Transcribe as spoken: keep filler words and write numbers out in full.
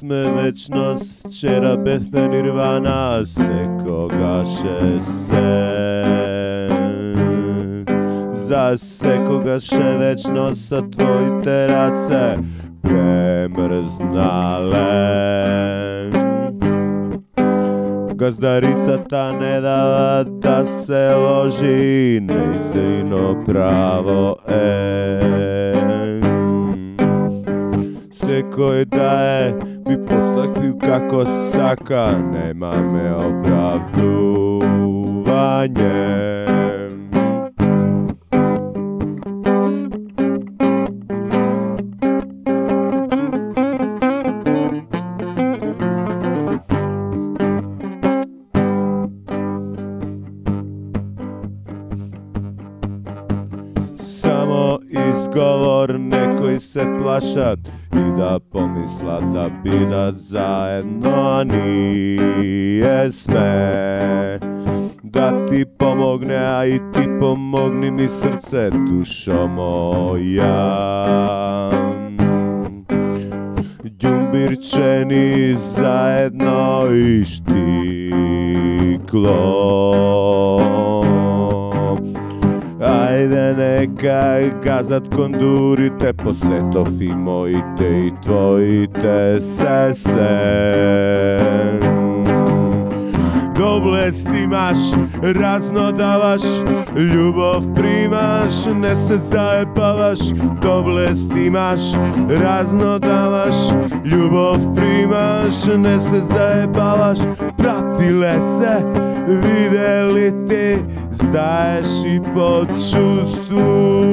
sme večnosť, včera Bethne Nirvana, seko gaše se. Zase kogaše večnosť sa tvoji terace premrznale. Gazdarica ta ne dava da se loži, neistino pravo e. Sve koji daje mi postakvi kako saka, nema me opravduvanje. Samo izgovor nekoj se plašat i da pomisla da bidat zajedno, a nije sme. Da ti pomogne, a i ti pomogni mi srce, dušo moja. Đumbirčeni zajedno i štiklo. Ajde neka gazat kondurite, posetofimo i te i tvojite sese. Do bolesti imaš, razno davaš, ljubav primaš, ne se zajebavaš. Do bolesti imaš, razno davaš, ljubav primaš, ne se zajebavaš. Pratile se, videli ti, zdaješ i po čustvu.